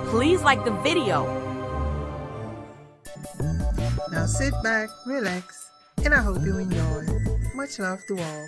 please like the video. Now sit back, relax, and I hope you enjoy. Much love to all.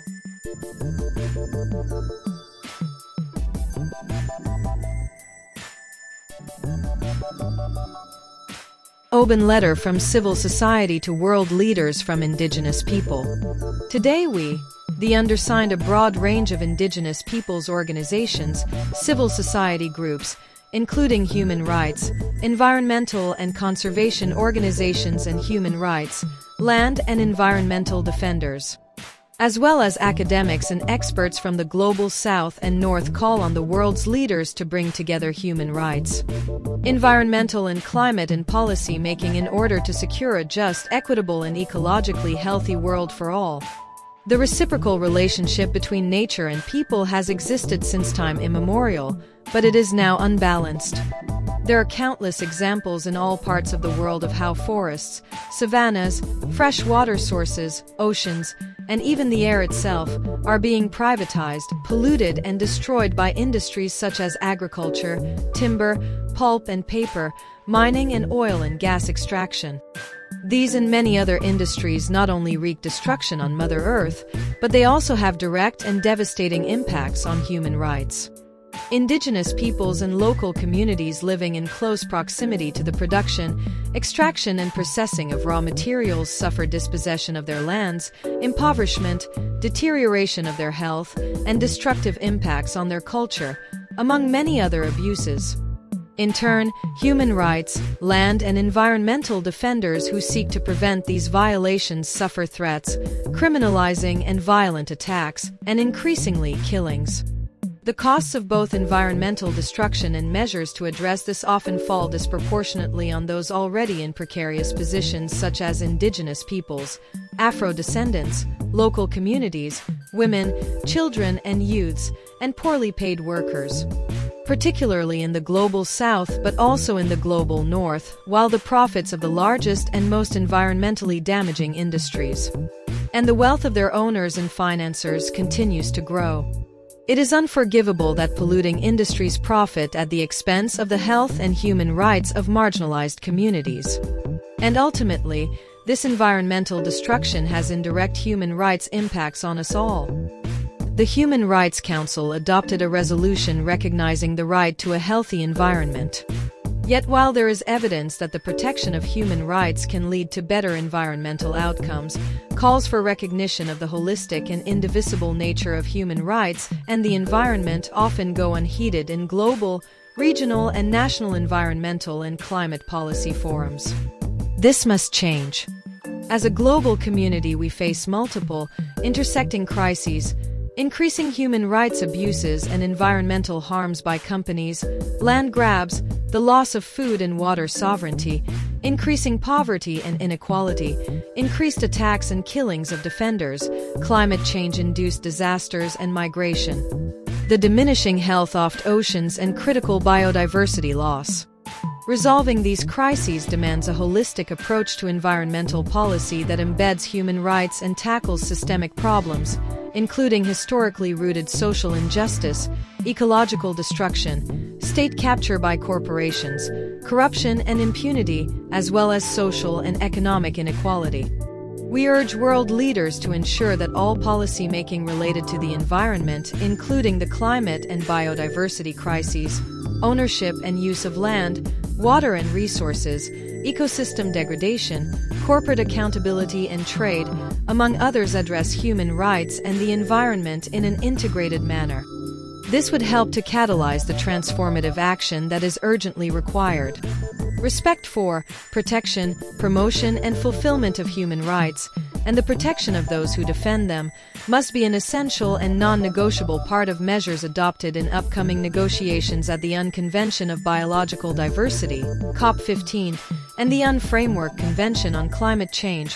Open letter from civil society to world leaders from indigenous people. Today we, the undersigned, a broad range of indigenous peoples organizations, civil society groups, including human rights, environmental and conservation organizations and human rights, land and environmental defenders, as well as academics and experts from the global South and North, call on the world's leaders to bring together human rights, environmental and climate and policy making in order to secure a just, equitable and ecologically healthy world for all. The reciprocal relationship between nature and people has existed since time immemorial, but it is now unbalanced. There are countless examples in all parts of the world of how forests, savannas, fresh water sources, oceans, and even the air itself are being privatized, polluted, and destroyed by industries such as agriculture, timber, pulp and paper, mining, and oil and gas extraction. These and many other industries not only wreak destruction on Mother Earth, but they also have direct and devastating impacts on human rights. Indigenous peoples and local communities living in close proximity to the production, extraction and processing of raw materials suffer dispossession of their lands, impoverishment, deterioration of their health, and destructive impacts on their culture, among many other abuses. In turn, human rights, land and environmental defenders who seek to prevent these violations suffer threats, criminalizing and violent attacks, and increasingly killings. The costs of both environmental destruction and measures to address this often fall disproportionately on those already in precarious positions, such as indigenous peoples, Afro-descendants, local communities, women, children and youths, and poorly paid workers, particularly in the global South but also in the global North, while the profits of the largest and most environmentally damaging industries and the wealth of their owners and financiers continues to grow. It is unforgivable that polluting industries profit at the expense of the health and human rights of marginalized communities. And ultimately, this environmental destruction has indirect human rights impacts on us all. The Human Rights Council adopted a resolution recognizing the right to a healthy environment. Yet while there is evidence that the protection of human rights can lead to better environmental outcomes, calls for recognition of the holistic and indivisible nature of human rights and the environment often go unheeded in global, regional, and national environmental and climate policy forums. This must change. As a global community, we face multiple, intersecting crises, increasing human rights abuses and environmental harms by companies, land grabs, the loss of food and water sovereignty, increasing poverty and inequality, increased attacks and killings of defenders, climate change-induced disasters and migration, the diminishing health of oceans and critical biodiversity loss. Resolving these crises demands a holistic approach to environmental policy that embeds human rights and tackles systemic problems, including historically rooted social injustice, ecological destruction, state capture by corporations, corruption and impunity, as well as social and economic inequality. We urge world leaders to ensure that all policy making related to the environment, including the climate and biodiversity crises, ownership and use of land, water and resources, ecosystem degradation, corporate accountability and trade, among others, address human rights and the environment in an integrated manner. This would help to catalyze the transformative action that is urgently required. Respect for, protection, promotion and fulfillment of human rights, and the protection of those who defend them, must be an essential and non-negotiable part of measures adopted in upcoming negotiations at the UN Convention of Biological Diversity, COP15, and the UN Framework Convention on Climate Change,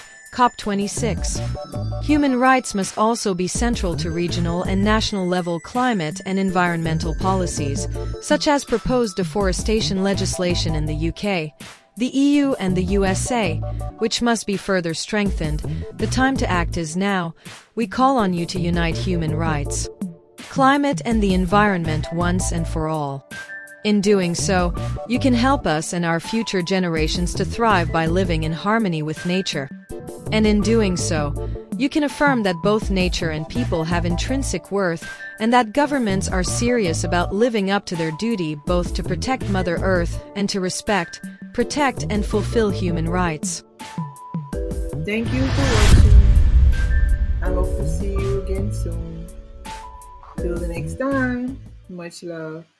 COP26. Human rights must also be central to regional and national level climate and environmental policies, such as proposed deforestation legislation in the UK, the EU and the USA, which must be further strengthened. The time to act is now. We call on you to unite human rights, climate and the environment once and for all. In doing so, you can help us and our future generations to thrive by living in harmony with nature. And in doing so, you can affirm that both nature and people have intrinsic worth and that governments are serious about living up to their duty both to protect Mother Earth and to respect, protect, and fulfill human rights. Thank you for watching. I hope to see you again soon. Till the next time, much love.